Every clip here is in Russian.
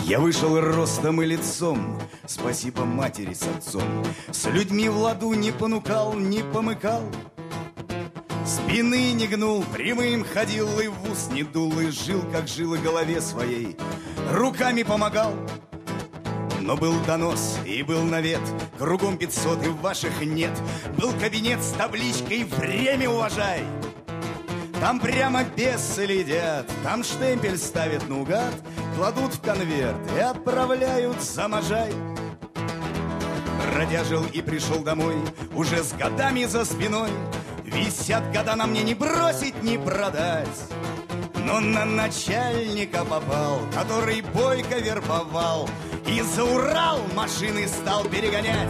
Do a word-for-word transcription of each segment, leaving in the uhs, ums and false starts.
Я вышел ростом и лицом, спасибо матери с отцом. С людьми в ладу не понукал, не помыкал. Спины не гнул, прямым ходил и в ус не дул. И жил, как жил, и голове своей руками помогал. Но был донос и был навет, кругом пятьсот и ваших нет. Был кабинет с табличкой «Время уважай». Там прямо бесы следят, там штемпель ставят наугад, кладут в конверт и отправляют за Можай. Бродяжил и пришел домой, уже с годами за спиной. Висят года на мне, не бросить, не продать. Но на начальника попал, который бойко вербовал, и за Урал машины стал перегонять.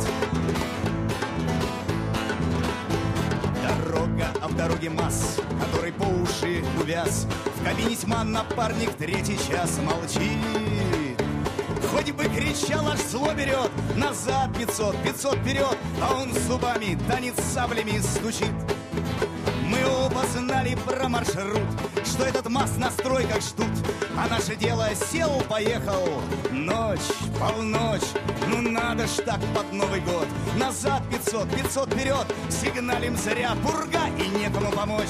Дорога, а в дороге масс, который по уши увяз. В кабине тьма, напарник третий час молчит. Хоть бы кричал, аж зло берет. Назад пятьсот, пятьсот вперед, а он зубами танец саблями стучит. Мы оба знали про маршрут, что этот масс на стройках ждут. А наше дело сел, поехал. Ночь, полночь, ну надо ж так под Новый год. Назад пятьсот, пятьсот вперед, сигналим зря, пурга и некому помочь.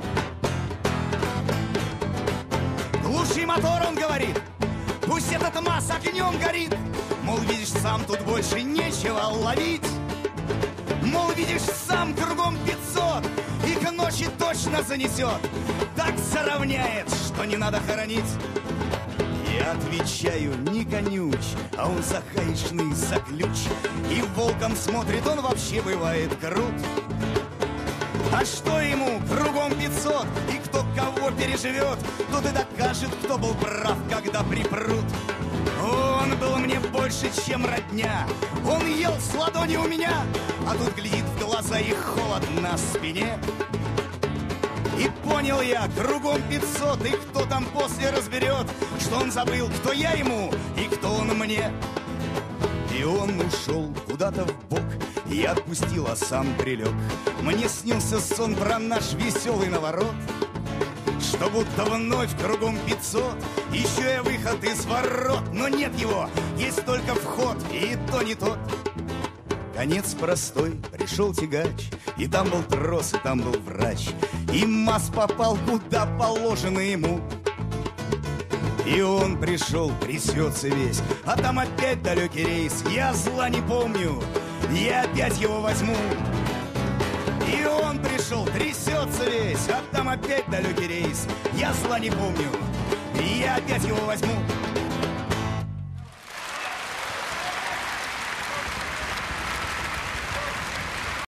Глуши мотор, он говорит, пусть этот масс огнем горит. Мол, видишь, сам тут больше нечего ловить. Мол, видишь, сам кругом пятьсот, и к ночи точно занесет. Так заровняет, что не надо хоронить. Я отвечаю, не конючь, а он за хаишный, за ключ. И волком смотрит, он вообще бывает крут. А что ему, кругом пятьсот, и кто кого переживет, тот и докажет, кто был прав, когда припрут. Он был мне больше, чем родня. Он ел с ладони у меня, а тут глядит в глаза и холод на спине. И понял я, кругом пятьсот, и кто там после разберет, что он забыл, кто я ему и кто он мне. И он ушел куда-то в бок, я отпустил, а сам прилег. Мне снился сон про наш веселый наворот, что будто вновь кругом пятьсот, ищу я выход из ворот, но нет его, есть только вход, и то не тот. Конец простой, пришел тягач, и там был трос, и там был врач, и масс попал куда положено ему. И он пришел, трясется весь, а там опять далекий рейс. Я зла не помню, я опять его возьму. И он пришел, трясется весь, а там опять далекий рейс. Я зла не помню, я опять его возьму.